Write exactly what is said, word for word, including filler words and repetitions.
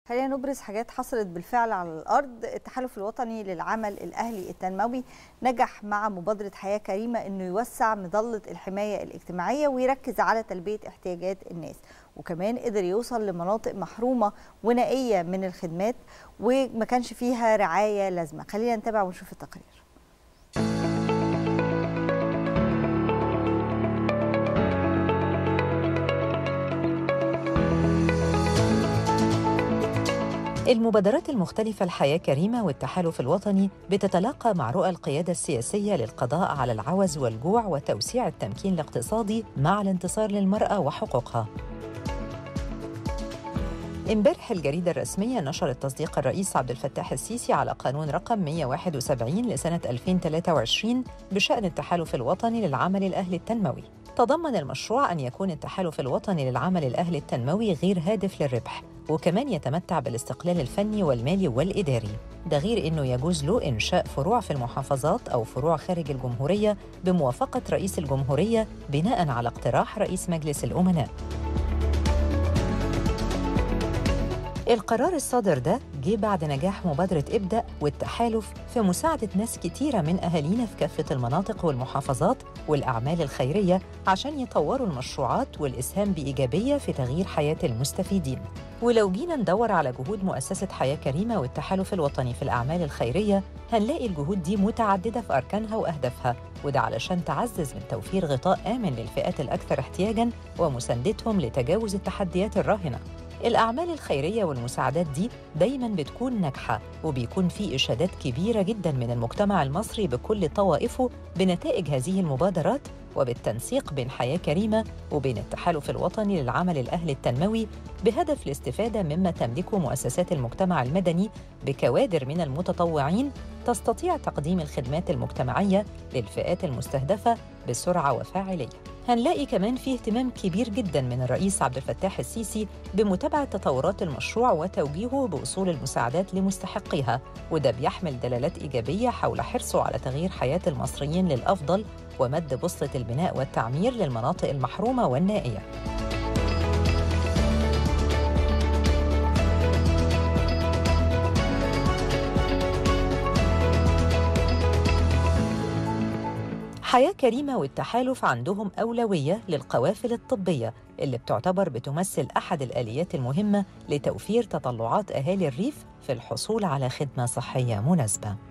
خلينا نبرز حاجات حصلت بالفعل على الأرض. التحالف الوطني للعمل الأهلي التنموي نجح مع مبادرة حياة كريمة أنه يوسع مظلة الحماية الاجتماعية ويركز على تلبية احتياجات الناس، وكمان قدر يوصل لمناطق محرومة ونائية من الخدمات وما كانش فيها رعاية لازمة. خلينا نتابع ونشوف التقرير. المبادرات المختلفة الحياة كريمة والتحالف الوطني بتتلاقى مع رؤى القيادة السياسية للقضاء على العوز والجوع وتوسيع التمكين الاقتصادي مع الانتصار للمرأة وحقوقها. امبارح الجريدة الرسمية نشرت تصديق الرئيس عبد الفتاح السيسي على قانون رقم مئة وواحد وسبعين لسنة ألفين وثلاثة وعشرين بشأن التحالف الوطني للعمل الأهلي التنموي. تضمن المشروع أن يكون التحالف الوطني للعمل الأهلي التنموي غير هادف للربح، وكمان يتمتع بالاستقلال الفني والمالي والإداري. ده غير أنه يجوز له إنشاء فروع في المحافظات أو فروع خارج الجمهورية بموافقة رئيس الجمهورية بناء على اقتراح رئيس مجلس الأمناء. القرار الصادر ده جه بعد نجاح مبادرة ابدأ والتحالف في مساعدة ناس كتيرة من أهالينا في كافة المناطق والمحافظات والأعمال الخيرية عشان يطوروا المشروعات والإسهام بإيجابية في تغيير حياة المستفيدين. ولو جينا ندور على جهود مؤسسة حياة كريمة والتحالف الوطني في الأعمال الخيرية هنلاقي الجهود دي متعددة في أركانها وأهدافها، وده علشان تعزز من توفير غطاء آمن للفئات الأكثر احتياجاً ومساندتهم لتجاوز التحديات الراهنة. الأعمال الخيرية والمساعدات دي دايماً بتكون ناجحة وبيكون في إشادات كبيرة جداً من المجتمع المصري بكل طوائفه بنتائج هذه المبادرات، وبالتنسيق بين حياة كريمة وبين التحالف الوطني للعمل الأهلي التنموي بهدف الاستفادة مما تملكه مؤسسات المجتمع المدني بكوادر من المتطوعين تستطيع تقديم الخدمات المجتمعية للفئات المستهدفة بسرعة وفاعلية. هنلاقي كمان فيه اهتمام كبير جداً من الرئيس عبد الفتاح السيسي بمتابعة تطورات المشروع وتوجيهه بوصول المساعدات لمستحقيها، وده بيحمل دلالات إيجابية حول حرصه على تغيير حياة المصريين للأفضل ومد بوصلة البناء والتعمير للمناطق المحرومة والنائية. حياة كريمة والتحالف عندهم أولوية للقوافل الطبية اللي بتعتبر بتمثل أحد الآليات المهمة لتوفير تطلعات أهالي الريف في الحصول على خدمة صحية مناسبة.